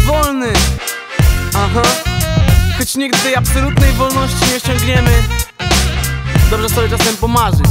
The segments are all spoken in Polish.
wolny. Aha. Choć nigdy tej absolutnej wolności nie osiągniemy, dobrze sobie czasem pomarzyć.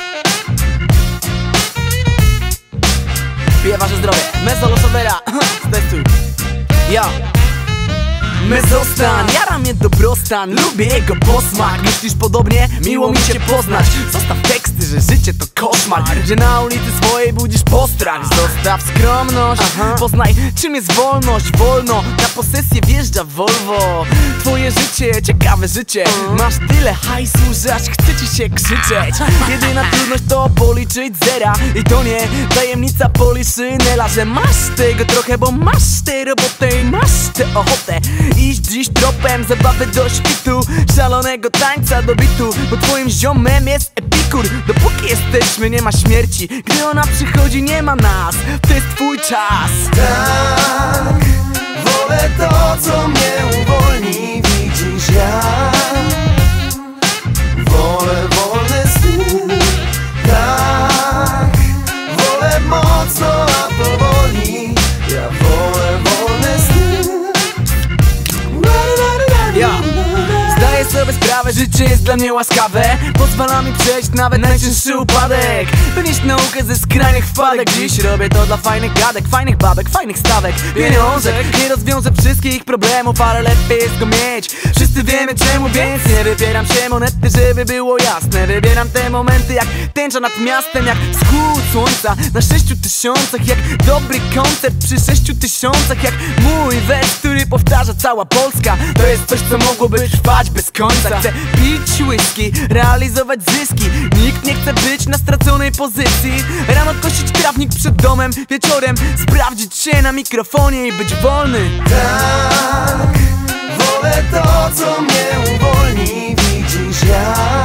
Piję wasze zdrowie. Mezzo Lo Sabera. Zdestuj. Ja. Mezostan, jara mnie dobrostan, lubię jego posmak. Myślisz podobnie? Miło mi cię poznać. Zostaw teksty, że życie to koszmar, że na ulicy swojej budzisz postrach. Zostaw skromność, poznaj czym jest wolność. Wolno, na posesję wjeżdża Volvo. Twoje życie, ciekawe życie. Masz tyle hajsu, że aż chce ci się krzyczeć. Jedyna trudność to policzyć zera. I to nie tajemnica Poliszynela, że masz tego trochę, bo masz tę robotę i masz tę ochotę. Iść dziś tropem zabawy do świtu, szalonego tańca do bitu, bo twoim ziomem jest Epikur. Dopóki jesteśmy, nie ma śmierci. Gdy ona przychodzi, nie ma nas. To jest twój czas. Tak, wolę to, co mnie uwolni. Widzisz, ja wolę wolny styl. Tak, wolę mocno, a powoli. Ja wolę wolny styl. Ja zdaję sobie sprawę, życie jest dla mnie łaskawe. Pozwala mi przejść nawet najcięższy upadek, wynieść naukę ze skrajnych wpadek. Dziś robię to dla fajnych gadek, fajnych babek, fajnych stawek. Pieniążek nie rozwiąże wszystkich problemów, ale lepiej jest go mieć. Wszyscy wiemy czemu, więc nie wybieram się monety, żeby było jasne. Wybieram te momenty jak tęcza nad miastem, jak wschód słońca na 6000. Jak dobry koncert przy 6000. Jak mój wers, który powtarza cała Polska. To jest coś, co mogłoby trwać bez końca. Chcę pić whisky, realizować zyski. Nikt nie chce być na straconej pozycji. Rano kosić trawnik przed domem, wieczorem sprawdzić się na mikrofonie i być wolny. Tak, wolę to, co mnie uwolni. Widzisz, ja